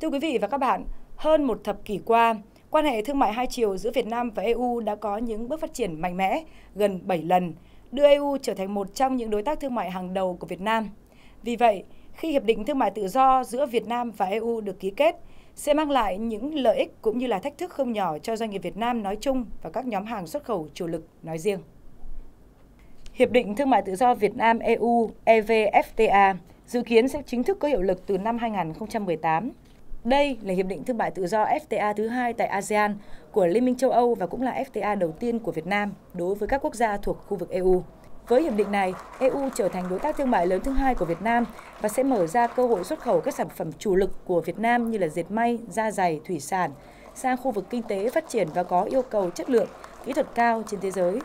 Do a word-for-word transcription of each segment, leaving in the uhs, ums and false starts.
Thưa quý vị và các bạn, hơn một thập kỷ qua, quan hệ thương mại hai chiều giữa Việt Nam và e u đã có những bước phát triển mạnh mẽ, gần bảy lần, đưa e u trở thành một trong những đối tác thương mại hàng đầu của Việt Nam. Vì vậy, khi Hiệp định Thương mại Tự do giữa Việt Nam và e u được ký kết, sẽ mang lại những lợi ích cũng như là thách thức không nhỏ cho doanh nghiệp Việt Nam nói chung và các nhóm hàng xuất khẩu chủ lực nói riêng. Hiệp định Thương mại Tự do Việt Nam e u E V F T A dự kiến sẽ chính thức có hiệu lực từ năm hai nghìn không trăm mười tám. Đây là hiệp định thương mại tự do F T A thứ hai tại a sê an của Liên minh châu Âu và cũng là F T A đầu tiên của Việt Nam đối với các quốc gia thuộc khu vực e u. Với hiệp định này, e u trở thành đối tác thương mại lớn thứ hai của Việt Nam và sẽ mở ra cơ hội xuất khẩu các sản phẩm chủ lực của Việt Nam như là dệt may, da giày, thủy sản sang khu vực kinh tế phát triển và có yêu cầu chất lượng, kỹ thuật cao trên thế giới.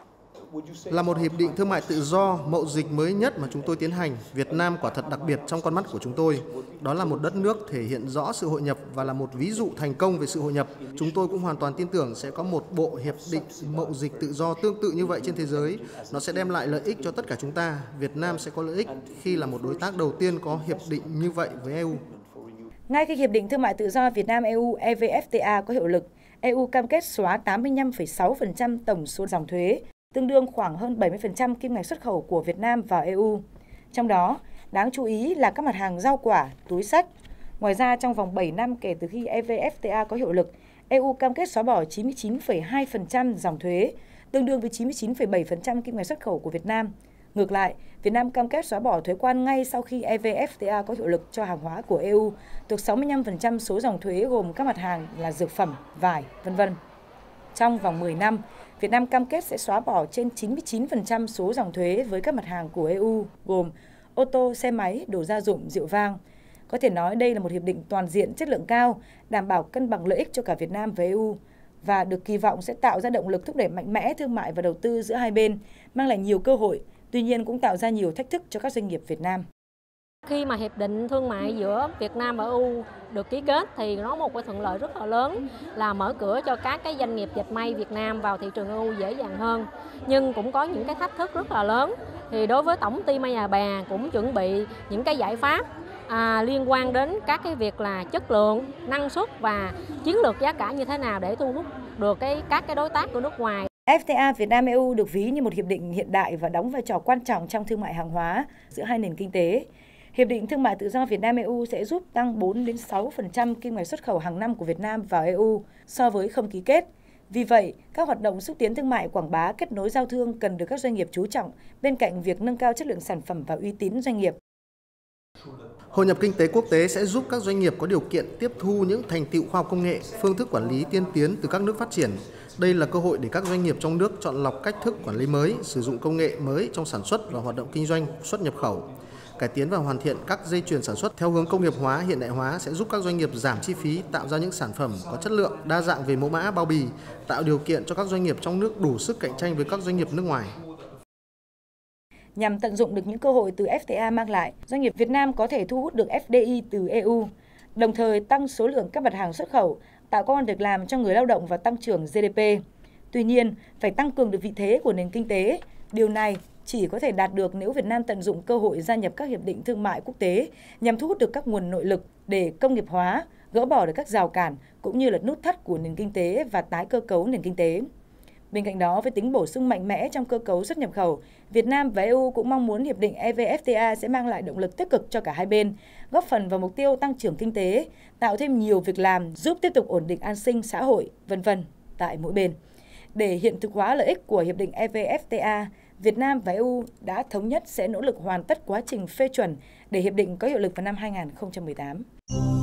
Là một hiệp định thương mại tự do, mậu dịch mới nhất mà chúng tôi tiến hành, Việt Nam quả thật đặc biệt trong con mắt của chúng tôi. Đó là một đất nước thể hiện rõ sự hội nhập và là một ví dụ thành công về sự hội nhập. Chúng tôi cũng hoàn toàn tin tưởng sẽ có một bộ hiệp định mậu dịch tự do tương tự như vậy trên thế giới. Nó sẽ đem lại lợi ích cho tất cả chúng ta. Việt Nam sẽ có lợi ích khi là một đối tác đầu tiên có hiệp định như vậy với e u. Ngay khi Hiệp định Thương mại Tự do Việt Nam e u E V F T A có hiệu lực, e u cam kết xóa tám mươi lăm phẩy sáu phần trăm tổng số dòng thuế, tương đương khoảng hơn bảy mươi phần trăm kim ngạch xuất khẩu của Việt Nam vào e u. Trong đó, đáng chú ý là các mặt hàng rau quả, túi xách. Ngoài ra, trong vòng bảy năm kể từ khi E V F T A có hiệu lực, e u cam kết xóa bỏ chín mươi chín phẩy hai phần trăm dòng thuế, tương đương với chín mươi chín phẩy bảy phần trăm kim ngạch xuất khẩu của Việt Nam. Ngược lại, Việt Nam cam kết xóa bỏ thuế quan ngay sau khi E V F T A có hiệu lực cho hàng hóa của e u, thuộc sáu mươi lăm phần trăm số dòng thuế gồm các mặt hàng là dược phẩm, vải, vân vân. Trong vòng mười năm, Việt Nam cam kết sẽ xóa bỏ trên chín mươi chín phần trăm số dòng thuế với các mặt hàng của e u, gồm ô tô, xe máy, đồ gia dụng, rượu vang. Có thể nói đây là một hiệp định toàn diện chất lượng cao, đảm bảo cân bằng lợi ích cho cả Việt Nam và e u, và được kỳ vọng sẽ tạo ra động lực thúc đẩy mạnh mẽ thương mại và đầu tư giữa hai bên, mang lại nhiều cơ hội, tuy nhiên cũng tạo ra nhiều thách thức cho các doanh nghiệp Việt Nam. Khi mà hiệp định thương mại giữa Việt Nam và e u được ký kết thì nó một cái thuận lợi rất là lớn là mở cửa cho các cái doanh nghiệp dệt may Việt Nam vào thị trường e u dễ dàng hơn. Nhưng cũng có những cái thách thức rất là lớn. Thì đối với tổng ty May Nhà Bè cũng chuẩn bị những cái giải pháp à, liên quan đến các cái việc là chất lượng, năng suất và chiến lược giá cả như thế nào để thu hút được cái các cái đối tác của nước ngoài. F T A Việt Nam e u được ví như một hiệp định hiện đại và đóng vai trò quan trọng trong thương mại hàng hóa giữa hai nền kinh tế. Hiệp định Thương mại Tự do Việt Nam e u sẽ giúp tăng bốn đến sáu phần trăm kim ngạch xuất khẩu hàng năm của Việt Nam vào e u so với không ký kết. Vì vậy, các hoạt động xúc tiến thương mại, quảng bá, kết nối giao thương cần được các doanh nghiệp chú trọng bên cạnh việc nâng cao chất lượng sản phẩm và uy tín doanh nghiệp. Hội nhập kinh tế quốc tế sẽ giúp các doanh nghiệp có điều kiện tiếp thu những thành tựu khoa học công nghệ, phương thức quản lý tiên tiến từ các nước phát triển. Đây là cơ hội để các doanh nghiệp trong nước chọn lọc cách thức quản lý mới, sử dụng công nghệ mới trong sản xuất và hoạt động kinh doanh, xuất nhập khẩu. Cải tiến và hoàn thiện các dây chuyền sản xuất theo hướng công nghiệp hóa, hiện đại hóa sẽ giúp các doanh nghiệp giảm chi phí, tạo ra những sản phẩm có chất lượng, đa dạng về mẫu mã, bao bì, tạo điều kiện cho các doanh nghiệp trong nước đủ sức cạnh tranh với các doanh nghiệp nước ngoài. Nhằm tận dụng được những cơ hội từ F T A mang lại, doanh nghiệp Việt Nam có thể thu hút được F D I từ e u, đồng thời tăng số lượng các mặt hàng xuất khẩu, tạo công ăn việc làm cho người lao động và tăng trưởng G D P. Tuy nhiên, phải tăng cường được vị thế của nền kinh tế. Điều này chỉ có thể đạt được nếu Việt Nam tận dụng cơ hội gia nhập các hiệp định thương mại quốc tế nhằm thu hút được các nguồn nội lực để công nghiệp hóa, gỡ bỏ được các rào cản cũng như là nút thắt của nền kinh tế và tái cơ cấu nền kinh tế. Bên cạnh đó, với tính bổ sung mạnh mẽ trong cơ cấu xuất nhập khẩu, Việt Nam và e u cũng mong muốn hiệp định E V F T A sẽ mang lại động lực tích cực cho cả hai bên, góp phần vào mục tiêu tăng trưởng kinh tế, tạo thêm nhiều việc làm, giúp tiếp tục ổn định an sinh xã hội, vân vân tại mỗi bên. Để hiện thực hóa lợi ích của hiệp định E V F T A, Việt Nam và e u đã thống nhất sẽ nỗ lực hoàn tất quá trình phê chuẩn để hiệp định có hiệu lực vào năm hai nghìn không trăm mười tám.